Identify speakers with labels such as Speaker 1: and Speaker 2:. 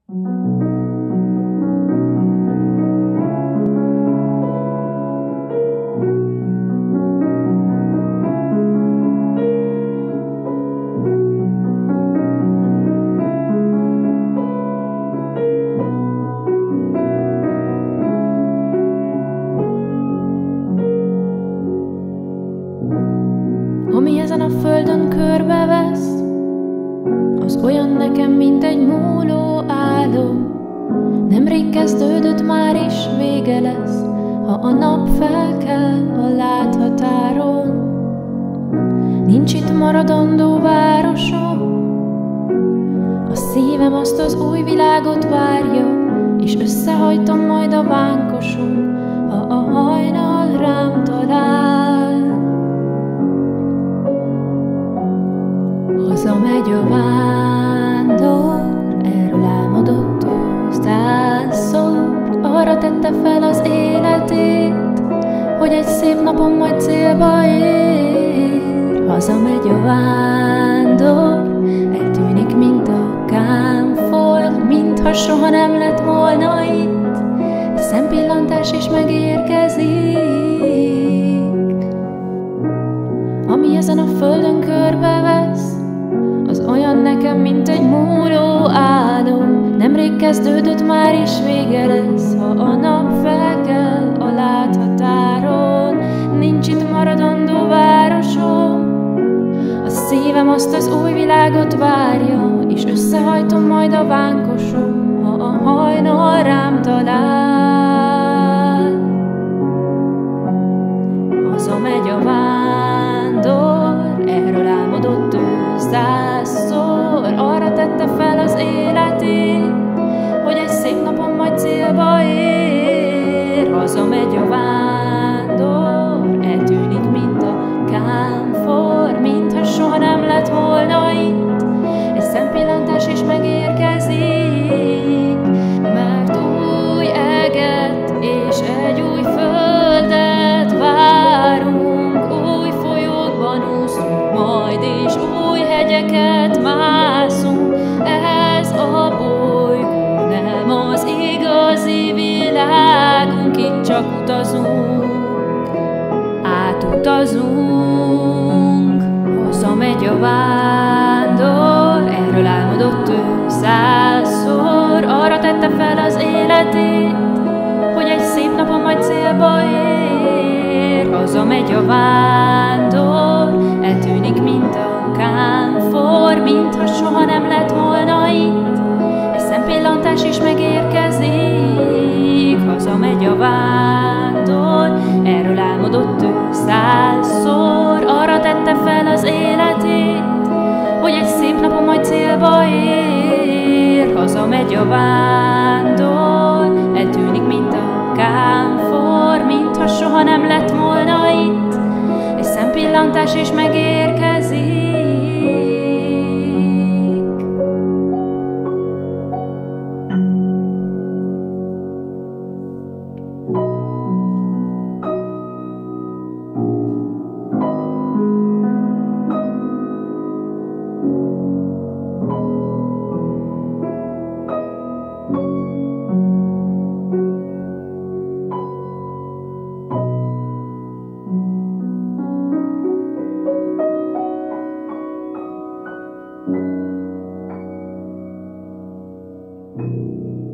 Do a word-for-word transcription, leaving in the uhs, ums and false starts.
Speaker 1: Ami ezen a földön körbevesz, az olyan nekem, mint egy múló álom. Nemrég kezdődött, már is vége lesz, ha a nap felkel a láthatáron. Nincs itt maradandó városom, a szívem azt az új világot várja, és összehajtom majd a vánkosom, ha a hajnal rám talál. Hazamegy a vándor, erről álmodott ő százszor, arra tette fel az életét, hogy egy szép napon majd célba ér. Hazamegy a vándor, eltűnik, mint a kámfolt, mintha soha nem lett volna itt, egy szempillantás is megérkezik. Ami ezen a földön körbevesz, az olyan nekem, mint egy múló álom. Nemrég kezdődött, már is vége lesz, ha a nap felkel a láthatáron. Nincs itt maradandó városom, a szívem azt az új világot várja, és összehajtom majd a vánkosom, ha a hajnal rám talál. Hazamegy a vándor, erről álmodott ő százszor, arra tette fel az életét, hogy egy szép napon majd célba ér. Hazamegy a vándor, eltűnik, mint a kámfor, mintha soha nem lett volna itt, egy szempillantás is megérkezik. Mert új eget és egy új földet várunk, új folyókban úszunk majd, és új hegyeket mászunk. Ez a bolygó nem az igazi világunk, itt csak utazunk, átutazunk. Hazamegy a vándor, erről álmodott ő százszor, arra tette fel az életét, hogy egy szép napon majd célba ér. Hazamegy a vándor, eltűnik, mint a kámfor, mintha soha nem lett volna itt, egy szempillantás is megérkezik. Hazamegy a vándor, erről álmodott ő százszor, arra tette fel az életét, hogy egy szép napon majd célba ér. Hazamegy a vándor, eltűnik, mint a kámfor, mintha soha nem lett volna itt, egy szempillantás is megérkezik.
Speaker 2: Thank you.